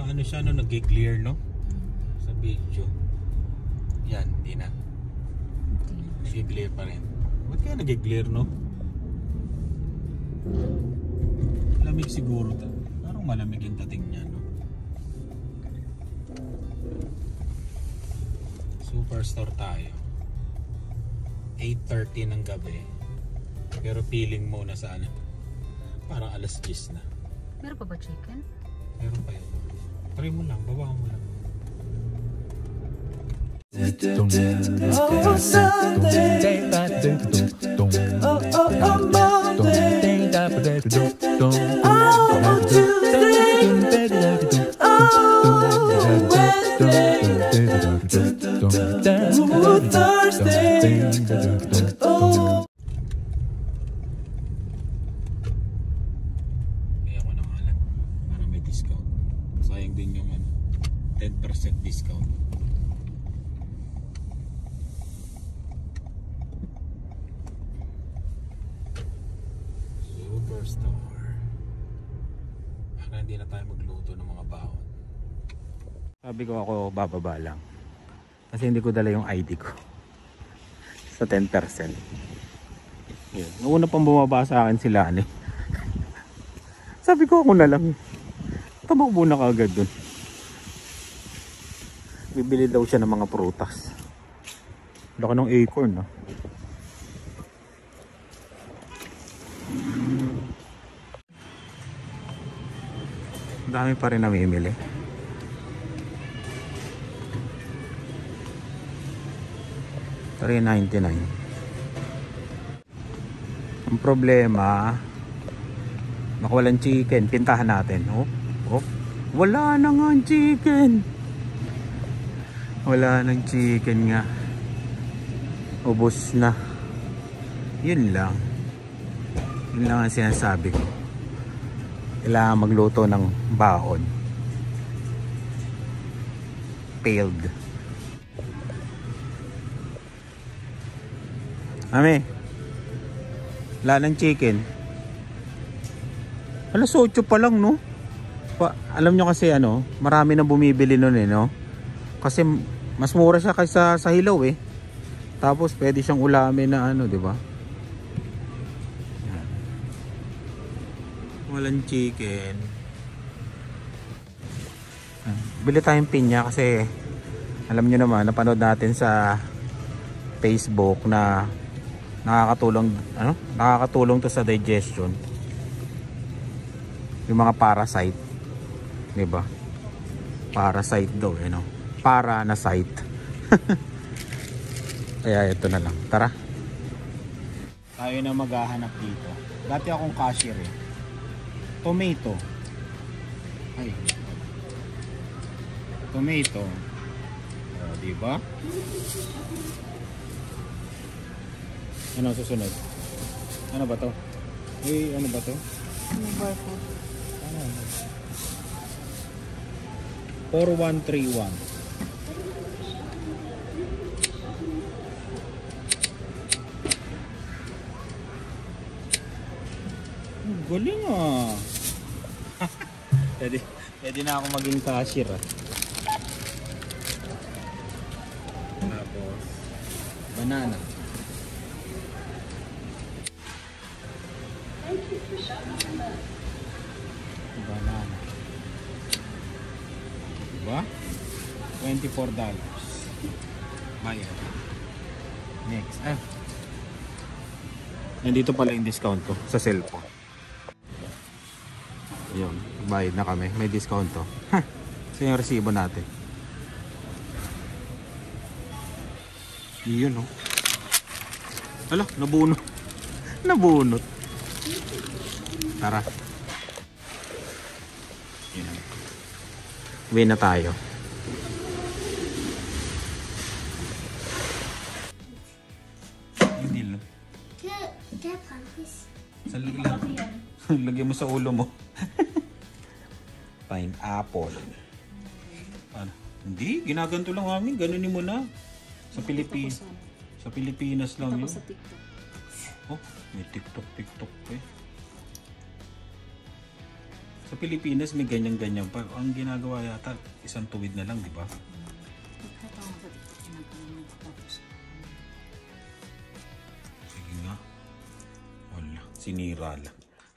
ano siya no, nag-clear no? Sa video. Yan, hindi na. Nag-clear pa rin. Ba't kaya nag-clear no? Malamig siguro. Parang malamig yung dating niya no? Superstore tayo. 8:30 ng gabi. Pero feeling mo na sana parang alas 10 na. Meron pa ba chicken? Meron pa yun. Try mo lang, baba mo lang. Sayang din yung 10% discount. Superstore. Para hindi na tayo magluto ng mga baon. Sabi ko ako bababa lang. Kasi hindi ko dala yung ID ko. Sa 10%. Yun. Noong una pang bumaba sa akin sila ano. Sabi ko ako na lang. Tamakbo na kaagad dun. Bibili daw siya ng mga prutas. Laki ng acorn no? Dami pa rin namimili. $3.99. Ang problema baka walang chicken. Pintahan natin. Oh, wala na nga ang chicken. Wala nang chicken nga. Ubos na. Yun lang. Yun lang ang sinasabi ko. Kailangan magluto ng baon. Failed. Mami, wala nang chicken. Alas 8 pa lang no? Alam nyo kasi ano, marami nang bumibili nun no? Kasi mas mura siya kaysa sa hilaw Tapos pwede siyang ulamin na ano, di ba? Walang chicken. Bili tayong pinya kasi alam nyo naman, napanood natin sa Facebook na nakakatulong to sa digestion. Yung mga parasite. Diba? Parasite daw no? Para na site. Kaya ito na lang. Tara. Tayo na maghahanap dito. Dati akong cashier Tomato. Ay. Tomato. Diba? Ano susunod? Ano ba to? Ano ba to? Ano ba po? Ano? 4131. Galing pwede na ako maging cashier Tapos banana. Banana. Diba? $24. Bayad. Next. Nandito pala yung discount ko sa cellphone. Yun. Bayad na kami. May discount to. So yung resibo natin. Yun Ala, nabunot. Nabunot. Tara. Yan. Uwi na tayo. Hindi lang. Lagyan mo sa ulo mo. Pineapple. Ano? Hindi, ginaganto lang namin. Ganunin mo na. Sa Pilipinas. Sa Pilipinas lang yun. Sa TikTok. Oh, may TikTok Sa Pilipinas may ganyan-ganyan pa. Ang ginagawa yata, isang tuwid na lang, di ba? Sige nga. Wala, sinira lang.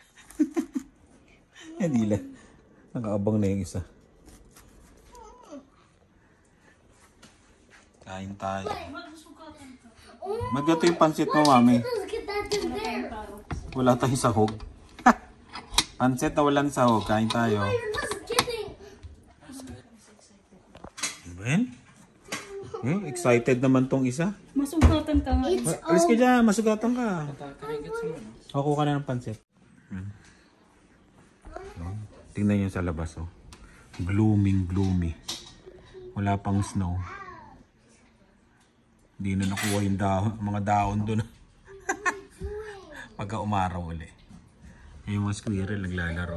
Hindi lang. Nakaabang na yung isa. Kain tayo. Magkato yung pansit mo, mami. Wala tayong sahog. Pansit na walang sahog. Kain tayo. Ben? Excited naman tong isa. Masugatan ka nga. Alis ka dyan. Masugatan ka. Ako ka na ng pansit. Tingnan nyo sa labas. Oh. Glooming, gloomy. Wala pang snow. Hindi na nakuha yung mga dahon doon. Pagka umaraw ulit. Yung mga squirrel naglalaro.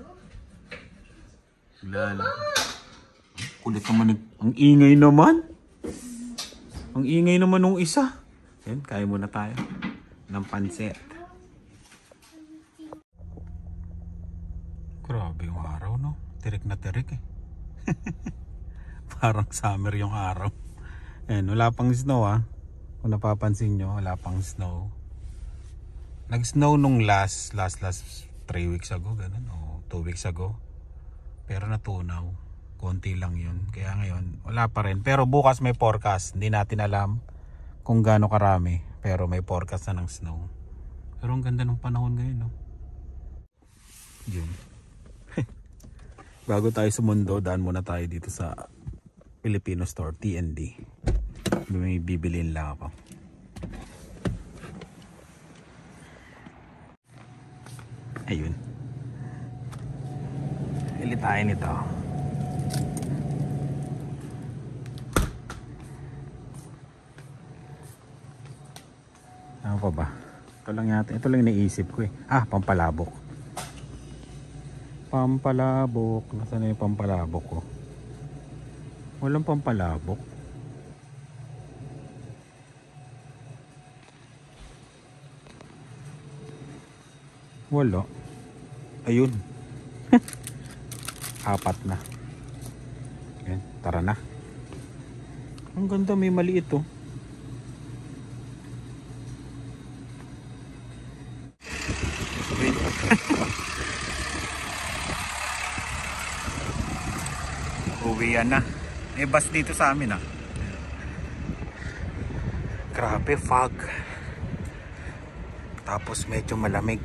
Kulit naman. Ang ingay naman. Ang ingay naman nung isa. Yan, kaya muna tayo ng pansit. Grabe yung araw, no? Tirik na tirik eh. Parang summer yung araw. Ayan, wala pang snow ah. Kung napapansin nyo, wala pang snow. Nag-snow nung last 3 weeks ago, ganun, o 2 weeks ago. Pero natunaw. Konti lang yun. Kaya ngayon, wala pa rin. Pero bukas may forecast. Hindi natin alam kung gaano karami. Pero may forecast na ng snow. Pero ang ganda ng panahon ngayon, no? Yun. Bago tayo sumundo, daan muna tayo dito sa Filipino store, TND. May bibilin lang ako. Ayun. Bili tayo nito. Ano pa ba? Ito lang yata. Ito lang naisip ko eh. Ah, pampalabok. Pampalabok. Nasaan na yung pampalabok ko? Walang pampalabok. Wala. Ayun. Apat na. Ayan, tara na. Ang ganda, may maliit oh. Uwian na. May bus dito sa amin ah. Grabe, fog. Tapos medyo malamig.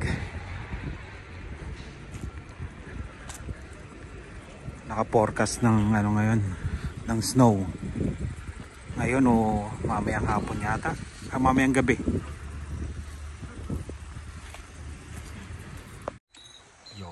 Naka-forecast ng ano ngayon, ng snow. Ngayon o mamayang hapon yata. Mamayang gabi. Yo.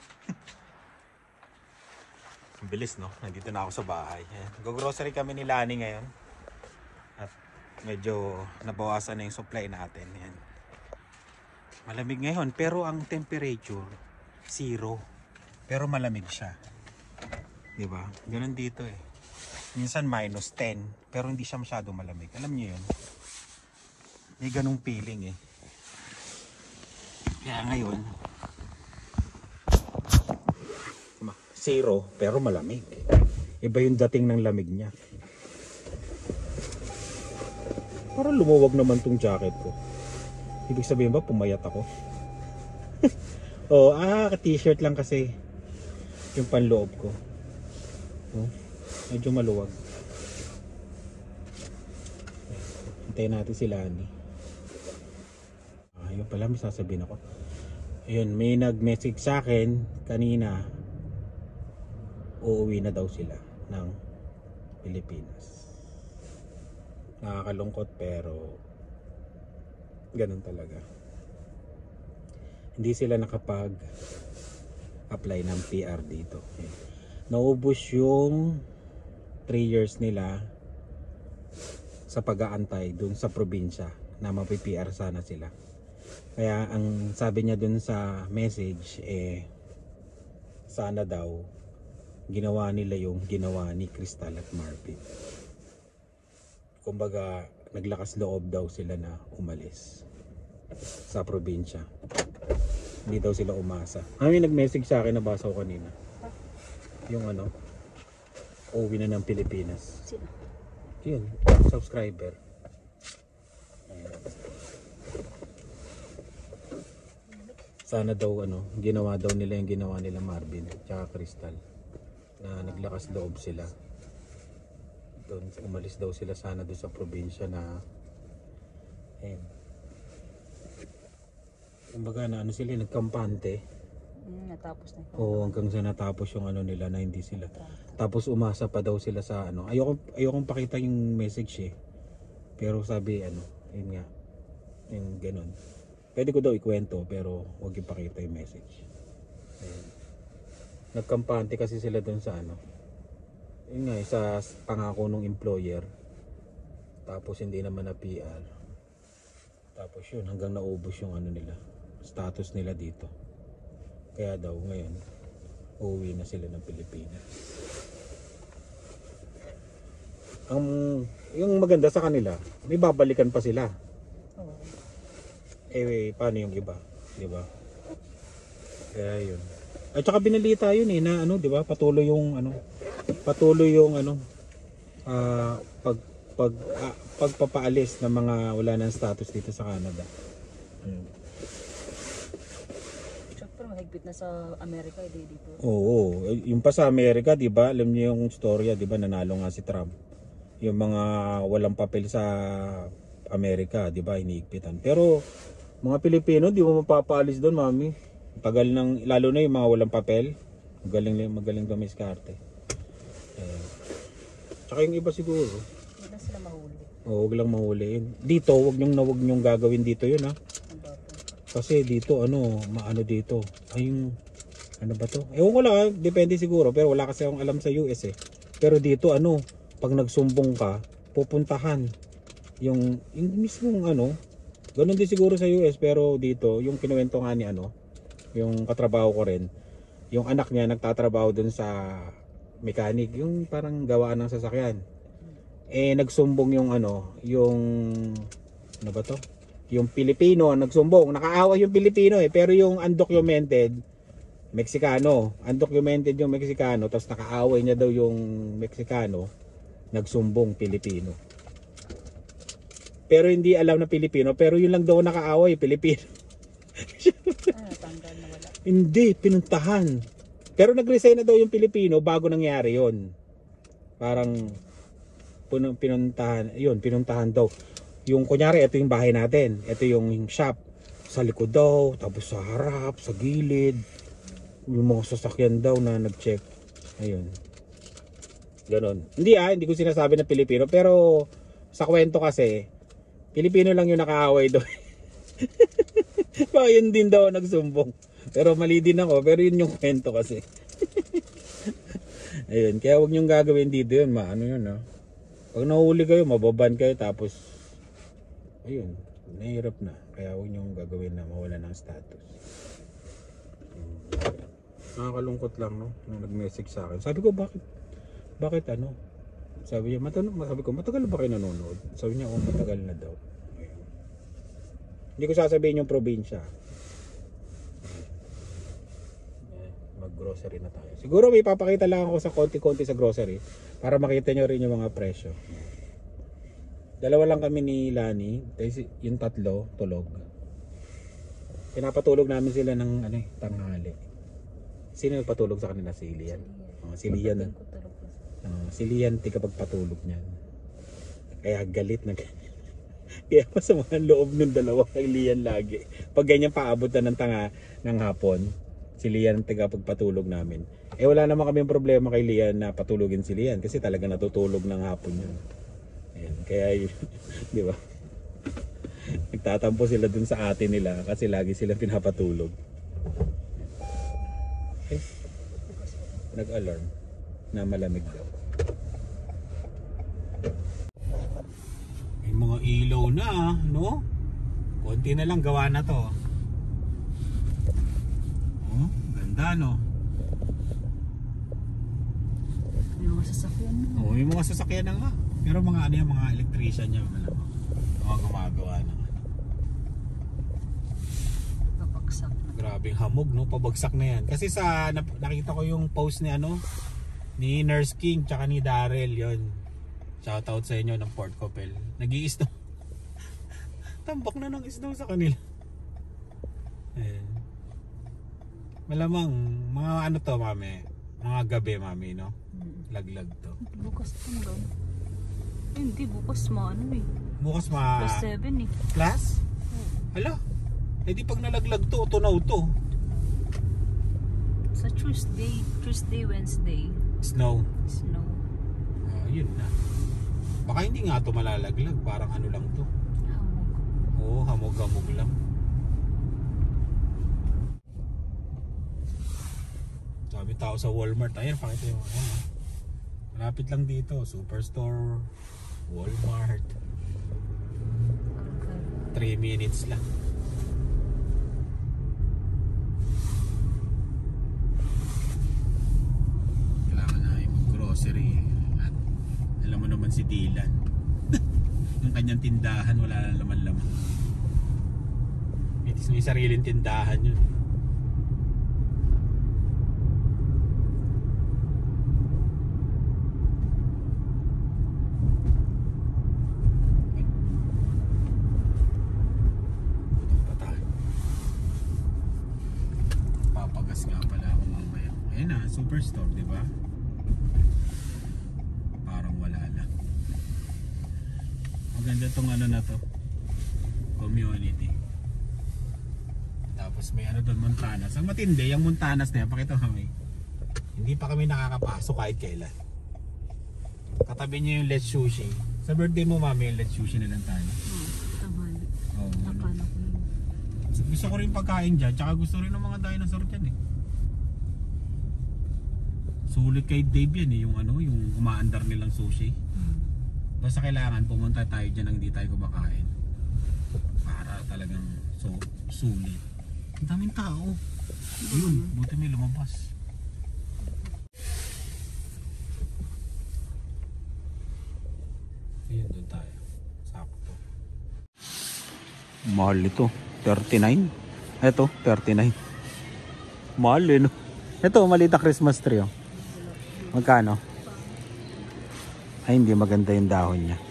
Ang bilis no. Nandito na ako sa bahay. Go-grocery kami ni Lani ngayon. At medyo nabawasan na yung supply natin. Yan. Malamig ngayon pero ang temperature 0. Pero malamig siya. Diba? Ganun dito eh. Minsan -10 pero hindi siya masyado malamig. Alam niyo yun? May ganung feeling eh. Kaya ngayon 0 pero malamig. Iba yung dating ng lamig niya. Parang lumuwag naman tong jacket ko. Ibig sabihin ba pumayat ako? Oh, t-shirt lang kasi yung panloob ko. Oh, medyo maluwag. Hintayin natin si Lani. Ayun pala, may sasabihin ako. Ayun, may nag-message sa akin kanina. Uuwi na daw sila ng Pilipinas. Nakakalungkot pero ganun talaga. Hindi sila nakapag-apply ng PR dito. Naubos yung 3 years nila sa pag-aantay dun sa probinsya na mapi-PR sana sila. Kaya ang sabi niya dun sa message sana daw ginawa nila yung ginawa ni Crystal at Marvin. Kumbaga naglakas loob daw sila na umalis sa probinsya. Hindi daw sila umasa. May nag-message sa akin, nabasa ko kanina. Yung ano, uwi na ng Pilipinas. Sino? Yun, subscriber. Ayan. Sana daw ano, ginawa daw nila yung ginawa nila Marvin tsaka Crystal. Na naglakas loob sila. Doon, umalis daw sila sana doon sa probinsya na ayun. Kumbaga na ano sila, nagkampante. Natapos na. Oo, hanggang sa natapos yung ano nila na hindi sila. Tapos umasa pa daw sila sa ano. Ayokong pakita yung message eh. Pero sabi ano, yun nga. Yung ganun. Pwede ko daw ikwento pero huwag ipakita yung message. Ayun. Nagkampante kasi sila doon sa ano. Yun nga, sa pangako ng employer. Tapos hindi naman na PR. Tapos yun, hanggang naubos yung ano nila. Status nila dito. Kaya daw ngayon, uuwi na sila ng Pilipinas. Yung maganda sa kanila, may babalikan pa sila. Oo. Paano yung iba? Di ba? Kaya yun. At saka binalita yun na ano, di ba? Patuloy yung pagpapaalis ng mga wala ng status dito sa Canada. Siyempre, mahigpit na sa Amerika, dito. Oo, yung pa sa Amerika, 'di ba? Alam niyo yung storya, 'di ba? Nanalo nga si Trump. Yung mga walang papel sa Amerika, 'di ba? Hinihigpitan. Pero mga Pilipino, di mo mapapaalis doon, mami. Tagal ng lalo na yung mga walang papel. Magaling dumiskarte. Tsaka yung iba siguro. Hindi na sila mahuli. Oo, wag lang mahuli. Dito, wag niyong gagawin dito 'yun, ha. Ang bago. Kasi dito maano dito. Ay yung ano ba to? Ewan ko lang, depende siguro, pero wala kasi akong alam sa US eh. Pero dito pag nagsumbong ka, pupuntahan yung mismong ganun din siguro sa US, pero dito yung kinuwento nga ni yung katrabaho ko rin, yung anak niya nagtatrabaho dun sa mechanic, yung parang gawaan ng sasakyan. Nagsumbong yung ano ba to? Yung Pilipino nagsumbong, nakaawa yung Pilipino pero yung undocumented Meksikano, undocumented yung Meksikano, tapos nakaaway niya daw yung Meksikano, nagsumbong Pilipino. Pero hindi alam na Pilipino, pero yun lang daw nakaaway, Pilipino. Natanggal na wala. Hindi, pinuntahan. Pero nag-resign na daw yung Pilipino bago nangyari yon. Parang pinuntahan daw. Yung kunyari, ito yung bahay natin. Ito yung shop. Sa likod daw, tapos sa harap, sa gilid. Yung mga sasakyan daw na nag-check. Ayun. Ganon. Hindi ko sinasabi na Pilipino. Pero sa kwento kasi, Pilipino lang yung nakaaway doon. Yun din daw nagsumbong. Pero mali din ako. Pero yun yung kwento kasi. Ayun. Kaya huwag niyong gagawin dito yun. Ano yun, ha? Pag nahuli kayo, mababan kayo. Tapos, ayun. Nahirap na. Kaya huwag niyong gagawin na mawala ng status. Nakakalungkot lang, no? Nung nag-message sa akin. Sabi ko, bakit sabi niya, sabi ko, matagal ba kayo nanonood? Sabi niya, matagal na daw. Ayun. Hindi ko sasabihin yung probinsya. Mag-grocery na tayo. Siguro may papakita lang ako sa konti-konti sa grocery para makita nyo rin yung mga presyo. Dalawa lang kami ni Lani, yung tatlo, tulog. Pinapatulog namin sila ng tanghali. Sino nagpatulog sa kanila? Si Lian. Si Lian. Si Lian, tigapagpatulog niyan. Kaya galit na kaya masama ang loob ng dalawa kay Lian lagi. Pag ganyan paabot na ng hapon, si Lian ang tigapagpatulog namin. Wala naman kami problema kay Lian na patulogin si Lian kasi talaga natutulog ng hapon yun. Ayan, kaya yun, di ba? Nagtatampo sila dun sa ate nila kasi lagi silang pinapatulog. Nag-alarm na malamig daw. May mga ilaw na, no? Konti na lang gawa na to. Oh, ganda, no? May mga sasakyan na. Oh, may mga sasakyan na nga. Pero mga mga electrician niya malamang. Mga gumagawa na. Papaksak na. Grabing hamog, no? Pabagsak na yan. Kasi sa nakita ko yung post ni ni Nurse King tsaka ni Daryl yon. Shoutout sa inyo ng Port Copel. Nag-i-snow. Tambak na ng snow sa kanila. Ayan. Malamang mga to, mami. Mga gabi, mami, no? Laglag to. Bukas hanggang. Hindi, bukas Bukas Plus 7 eh. Plus? Hala. Eh di pag nalaglag to, tunaw to. Sa Tuesday, Wednesday. Snow. Snow. Yun na. Baka hindi nga to malalaglag. Parang ano lang to. Hamog. Oo, hamog-hamog lang. Sabi tao sa Walmart. Ayan, pakita yung malapit lang dito. Superstore, Walmart. 3 minutes lang. Kailangan na mag-grocery. At alam mo naman si Dylan. Yung kanyang tindahan, wala na laman-laman. May sariling tindahan yun. Superstore, di ba? Parang wala lang. Maganda tong na to. Community. Tapos may doon, Montanas. Ang matindi, yung Montanas na yan, pakita kami. Hindi pa kami nakakapasok kahit kailan. Katabi niya yung Let's Sushi. Sa birthday mo, mami, yung Let's Sushi na lang tayo. Tamali. Nakala ko yun. Gusto ko rin pagkain dyan, tsaka gusto rin ng mga dinosaur dyan eh. Sulit kay Dave yan yung yung umaandar nilang sushi. Basta kailangan pumunta tayo dyan nang hindi tayo kumakain. Para talagang sulit. Ang daming tao. Ayun, buti may lumabas. Ayun, doon tayo. Sakto. Mahal ito. 39. Ito, 39. Mahal no? Ito, maliit na Christmas tree. Magkano? Ay, hindi maganda yung dahon niya.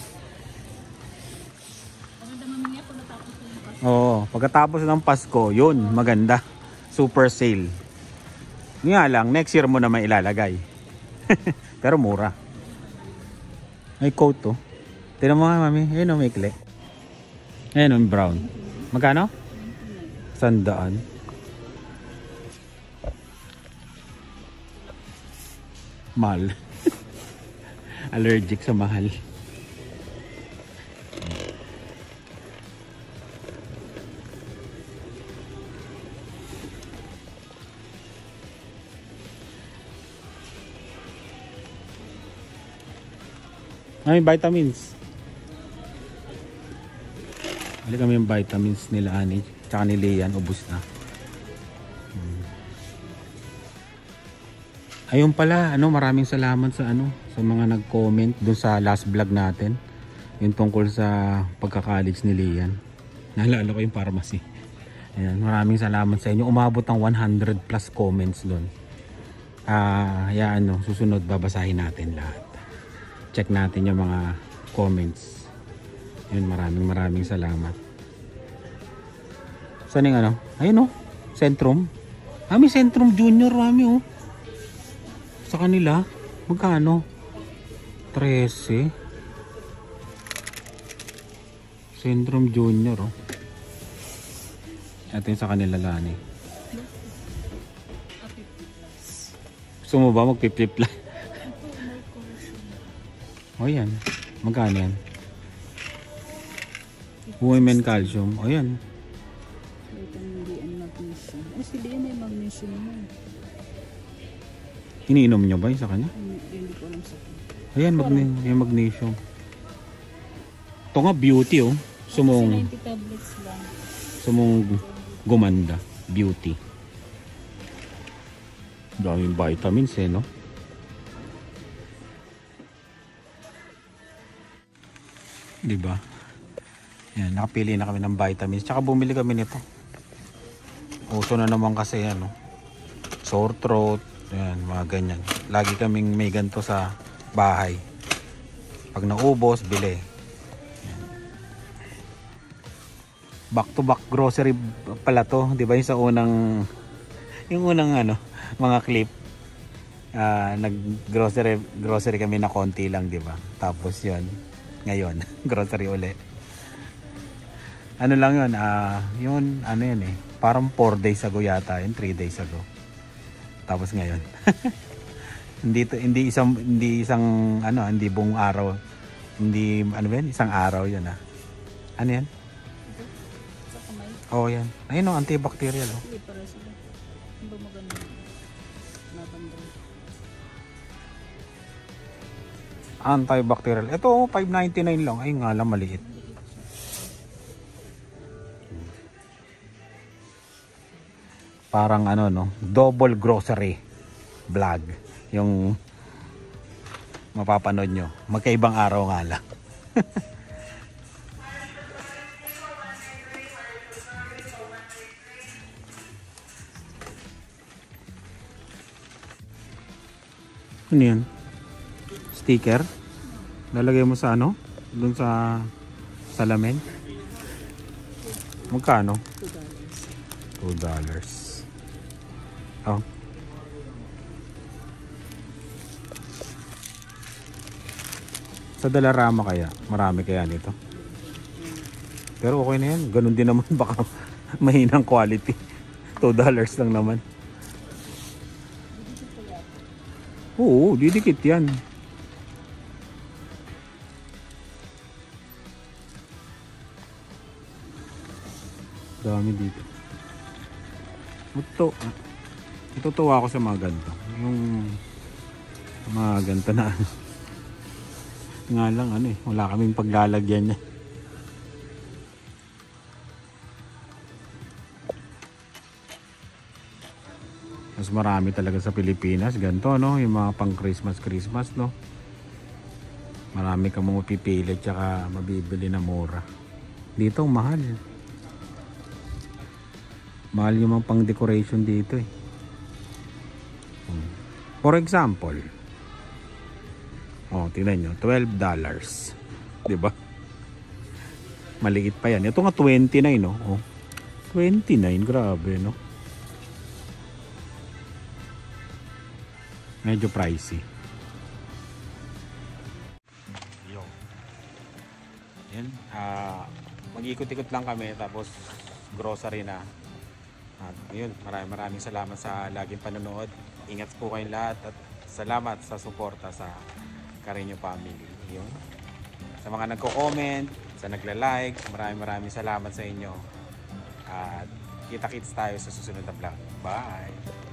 Maganda mamaya pag natapos yung Pasko. Oo, pagkatapos ng Pasko, yun, maganda. Super sale. Nga lang, next year mo naman ilalagay. Pero mura. May coat to. Tignan mo nga, mami. Ayun o, may kle. Ayun o, brown. Magkano? 100. Mahal. Allergic sa mahal. May vitamins. Balik kami yung vitamins nila Ani. Tsaka ni Leanne, ubos na. Ayun pala, maraming salamat sa sa mga nag-comment doon sa last vlog natin. Yung tungkol sa pagka-college ni Leanne. Naalala ko yung pharmacy. Ayan, maraming salamat sa inyo. Umabot ng 100 plus comments doon. Susunod babasahin natin lahat. Check natin yung mga comments. Ayun, maraming salamat. Saan yung Ayun Centrum. May Centrum Junior, mami sa kanila, magkano? 13. Centrum Junior Ito yung sa kanila lani. Gusto mo ba magpi-flip lang? Yan. Magkano yan? Women calcium. Yan. Vitamin D and magnesium. Si Leanne may magnesium mo. Iniinom nyo ba yung sa kanya? Hindi ko alam sa kanya. Ayan, yung magnesium. Ito nga beauty Sumong 90 tablets lang. Sumong gumanda. Beauty. Daming vitamins no? Diba? Yan, nakapili na kami ng vitamins. Tsaka bumili kami nito. Uso na naman kasi ano, sore throat, yan, mga ganyan. Lagi kaming may ganito sa bahay. Pag naubos, bili. Yan. Back to back grocery pala to, 'di ba? Yung sa unang ano, mga clip. Nag grocery kami na konti lang, 'di ba? Tapos 'yon. Ngayon, grocery uli. Ano lang 'yon, yun ano 'yan eh. Parang 4 days ago yata, 3 days ago. Tapos ngayon. hindi isang ano, hindi buong araw. Hindi ano ba 'yan? Isang araw 'yan ah. Ano 'yan? Ito. Sa kamay. Oh, 'yan. Ayun oh, antibacterial oh. Hindi para sila. Ang ba maganda? Lavender. Antibacterial. Ito oh, 5.99 lang. Ay nga lang, maliit. Parang ano no, double grocery vlog yung mapapanood nyo. Magkaibang araw nga lang. Ano yan? Sticker? Lalagay mo sa ano? Doon sa salamin? Magkano? $2. Oh. Sa Dalarama kaya? Marami kaya nito? Pero okay na yan. Ganun din naman. Baka mahinang quality. $2 lang naman. Oo, didikit yan. Dami dito. Natutuwa ako sa mga ganito. Yung mga ganito na nga lang ano eh, wala kaming paglalagyan niya. Mas marami talaga sa Pilipinas ganito no, yung mga pang Christmas no. Marami kang mapipili tsaka mabibili na mura. Dito mahal. Mahal yung mga pang decoration dito eh. For example, oh, tingnan nyo, $12. Diba? Maliit pa yan. Ito nga 29, no? Oh, 29, grabe, no? Medyo pricey. Yo. Yan. Mag-ikot-ikot lang kami, tapos grocery na. At yun, maraming salamat sa laging panonood. Ingat po kayong lahat at salamat sa suporta sa Carreño family. Yun. Sa mga nagko-comment, sa nagla-like, maraming salamat sa inyo. At kita-kits tayo sa susunod na vlog. Bye!